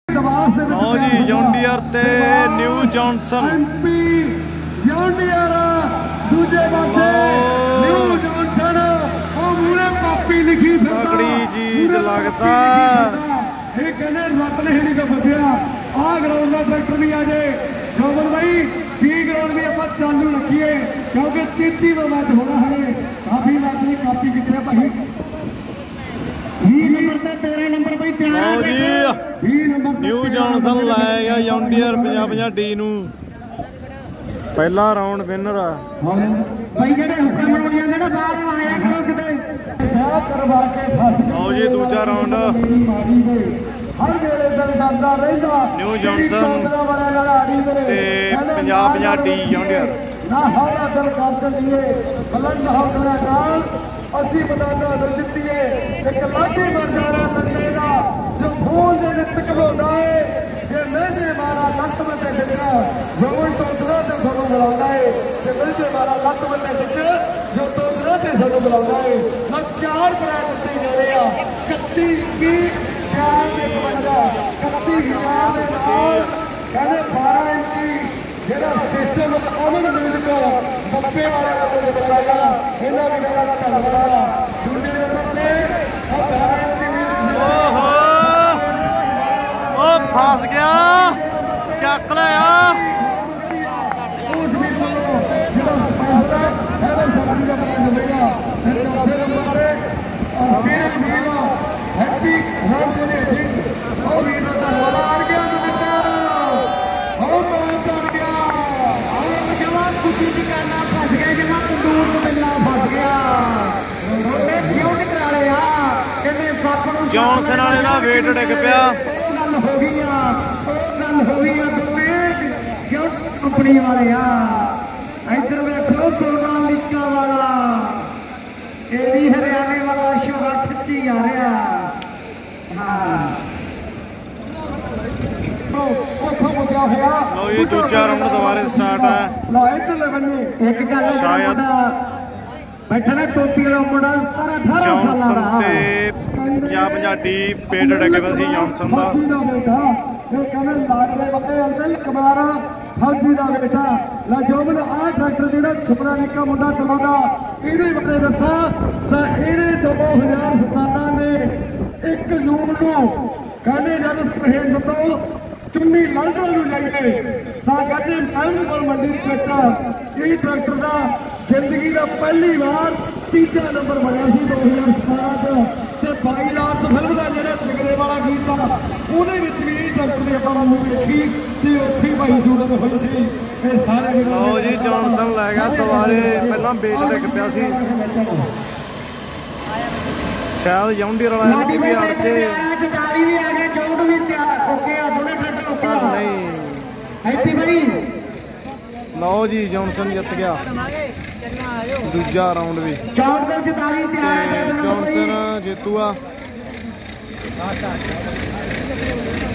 ਲਓ ਜੀ ਜੌਂਡੀਅਰ ਤੇ ਨਿਊ ਜੌਨਸਨ ਜੌਂਡੀਅਰ ਦੂਜੇ ਪਾਸੇ ਨਿਊ ਜੌਨਸਨ ਉਹ ਮੂਰੇ ਕਾਪੀ ਲਿਖੀ ਤਕੜੀ ਚੀਜ਼ ਲੱਗਦਾ ਇਹ ਕਹਿੰਦੇ ਰੱਤ ਨੇ ਨਹੀਂ ਤਾਂ ਫਸਿਆ ਆਹ ਗਰਾਊਂਡ ਦਾ ਟਰੈਕਟਰ ਵੀ ਆ ਜੇ ਜੋਬਨ ਬਾਈ ਵੀ ਗਰਾਊਂਡ ਵੀ ਆਪਾਂ ਚਾਲੂ ਰੱਖੀਏ ਕਿਉਂਕਿ 33ਵਾਂ ਮੈਚ ਹੋਣਾ ਹਲੇ ਕਾਫੀ ਮੈਚ ਦੀ ਕਾਪੀ ਕਿੱਥੇ ਆ ਭਾਈ 20 ਨੰਬਰ ਤੇ 13 ਨੰਬਰ ਬਈ ਤਿਆਰ ਜੀ 20 ਨੰਬਰ ਨਿਊ ਜੌਨਸਨ ਲਾਇਆ ਗਿਆ ਜੌਂਡੀਅਰ 50-50 ਡੀ ਨੂੰ ਪਹਿਲਾ ਰਾਉਂਡ ਵਿਨਰ ਆ ਭਾਈ ਜਿਹੜੇ ਹੁਕਮ ਹੋ ਜਾਂਦੇ ਨਾ ਬਾਹਰ ਆਇਆ ਕਰੋ ਕਿਤੇ ਕਰਵਾ ਕੇ ਫਸ ਲਓ ਜੀ ਦੂਜਾ ਰਾਉਂਡ ਹਰ ਵੇਲੇ ਦਿਲ ਕਰਦਾ ਰਹਿੰਦਾ ਨਿਊ ਜੌਨਸਨ ਤੇ 50-50 ਡੀ ਜੌਂਡੀਅਰ ਨਾ ਹੌਲਾ ਦਿਲ ਕਰ ਚੱਲੀਏ ਬਲੰਦ ਹੌਸਲਾ ਨਾਲ ਅਸੀਂ ਬਦਾਨਾ ਨੂੰ ਜਿੱਤੀਏ ਇੱਕ ਲਾਡੀ ਮਰਜਾਣਾ ਬੰਦੇ ਦਾ ਜੋ ਫੂਲ ਦੇ ਨਿੱਤ ਘਬਰਾਉਂਦਾ ਏ ਜੇ ਮਹਿੰਦੇ ਮਾਰਾ ਲੱਤ ਵੱਟੇ ਡਿੱਗਾ ਰੋਣ ਤੋਂ ਦੂਰ ਤੇ ਸਾਨੂੰ ਬੁਲਾਉਂਦਾ ਏ ਜੇ ਮਹਿੰਦੇ ਮਾਰਾ ਲੱਤ ਵੱਟੇ ਡਿੱਗਾ ਜੋ ਦੂਸਰਾ ਤੇ ਸਾਨੂੰ ਬੁਲਾਉਂਦਾ ਏ ਨਾ ਚਾਰ ਬਰਾ ਦਿੱਤੇ ਗਏ ਆ 31 20 ਚਾਰ ਦੇ ਬੰਦਾ 31 ਹਜ਼ਾਰ ਦੇ ਨਾਲ ਕਹਿੰਦੇ 12 ਇੰਚੀ ਜਿਹੜਾ ਸਿਸਟਮ ਅਮਨ ਮਿਲ ਕੋ ਬੱਪੇ ਵਾਲੇ ਕੋਲ ਬੁਲਾਇਆ ਇਹਨਾਂ ਵੀ ਗੱਲਾਂ ਦਾ ਧੰਨਵਾਦ ਦੂਜੇ ਨੰਬਰ ਤੇ ਉਹ ਫਸ ਗਿਆ ਚੱਕ ਲਿਆ ਉਸ ਵੀ ਜਿਹੜਾ ਸਪੈਸ਼ਲ ਹੈ ਇਹਦਾ ਸਾਡੀ ਦਾ ਬਣਾ ਮਿਲੇਗਾ ਫਿਰ ਚੌਥੇ ਨੰਬਰ ਤੇ ਆਸਟ੍ਰੇਲੀਆ ਵੀਰਾ ਹੈਪੀ ਰਾਮ ਦੇ ਸਿੰਘ ਉਹ ਵੀ ਦਾ ਧੰਨਵਾਦ ਆ ਗਿਆ ਕੁੱਤੀ ਦੀ ਕਰਨਾ ਫਸ ਗਿਆ ਜਮਾ ਤੰਦੂਰ ਤੋਂ ਮਿਲਣਾ ਫਸ ਗਿਆ ਉਹਨੇ ਕਿਉਂ ਨਿਕਲਾ ਲਿਆ ਕਹਿੰਦੇ ਸੱਪ ਨੂੰ ਜੌਨਸਨ ਵਾਲੇ ਦਾ ਵੇਟ ਡਿੱਗ ਪਿਆ ਉਹ ਗੱਲ ਹੋ ਗਈ ਆ ਦੋਵੇਂ ਕਿਉਂ ਕੰਪਨੀ ਵਾਲੇ ਆ ਇੱਧਰ ਵੇਖੋ ਸੋਨਾਲੀਕਾ ਵਾਲਾ ਇਹ ਵੀ ਹਰਿਆਣੇ ਵਾਲਾ ਸ਼ੋਰਾ ਖਿੱਚੀ ਆ ਰਿਹਾ ਹਾਂ ਉੱਥੋਂ ਮੁੱਚਾ ਹੋਇਆ ਲਓ ਜੀ ਦੂਜਾ ਰਾਉਂਡ ਦੁਬਾਰੇ ਸਟਾਰਟ ਹੈ ਲਓ ਇੱਧਰਲੇ ਬੰਨੇ ਇੱਕ ਗੱਲ ਸ਼ਾਇਦ ਬੈਠਾ ਨਾ ਟੋਪੀ ਵਾਲਾ ਮੁੰਡਾ 18 ਸਾਲਾਂ ਦਾ ਤੇ 50-50 ਡੀ ਪੇਟ ਡਿੱਗ ਪਿਆ ਸੀ ਜੌਨਸਨ ਦਾ ਇਹ ਕਹਿੰਦੇ ਲਾਡਲੇ ਬੱਬੇ ਅੰਦਰ ਕਮਾਰਾ ਫੌਜੀ ਦਾ ਬੇਟਾ ਲਾ ਜੋਬਨ ਆਹ ਟਰੈਕਟਰ ਜਿਹੜਾ ਸੁਪਨਾ ਨਿੱਕਾ ਮੁੰਡਾ ਚਲਾਉਂਦਾ ਇਹਦੇ ਬੱਬੇ ਦੱਸਾ ਤਾਂ ਇਹਨੇ 2017 ਨੇ 1 ਜੂਨ ਨੂੰ ਕਹਿੰਦੇ ਜਦ ਸੁਹੇਲ ਦਿੱਤਾ ਚੁੰਨੀ ਲਾਂਡਰਾ ਨੂੰ ਲੈ ਕੇ ਤਾਂ ਕਹਿੰਦੇ ਮਹਿਮੂਦਪੁਰ ਮੰਡੀ ਵਿੱਚ ਇਹ ਟਰੈਕਟਰ ਦਾ ਜ਼ਿੰਦਗੀ ਦਾ ਪਹਿਲੀ ਵਾਰ ਤੀਜਾ ਨੰਬਰ ਬਣਿਆ ਸੀ 2017 ਤੇ 22 ਲਾਖ ਫਿਲਮ ਦਾ ਜਿਹੜਾ ਸਿਗਰੇ ਵਾਲਾ ਗੀਤ ਆ ਉਹਦੇ ਵਿੱਚ ਵੀ ਇਹ ਟਰੈਕਟਰ ਦੀ ਆਪਾਂ ਨੂੰ ਵੇਖੀ ਤੇ ਉੱਥੇ ਭਾਈ ਸੂਰਤ ਹੋਈ ਸੀ ਇਹ ਸਾਰੇ ਲਓ ਜੀ ਜੌਨਸਨ ਲੈ ਗਿਆ ਦੁਬਾਰੇ ਪਹਿਲਾਂ ਵੇਟ ਡਿੱਗ ਪਿਆ ਸੀ ਸ਼ਾਇਦ ਜੌਂਡੀਅਰ ਵਾਲਾ ਵੀ ਅੜ ਕੇ ਜਟਾਰੀ ਵੀ ਆ ਗਿਆ ਜੋੜ ਵੀ ਤਿਆਰ ਓਕੇ ਆ ਦੋਨੇ ਟਰੈਕਟਰ ਓਕੇ ਪਰ ਨਹੀਂ ਹੈਪੀ ਭਾਈ ਲਓ ਜੀ ਜੌਨਸਨ ਜਿੱਤ ਗਿਆ ਦੂਜਾ ਰਾਉਂਡ ਵੀ 44 ਤਿਆਰ ਹੈ ਜੌਨਸਨ ਜੇਤੂ ਆ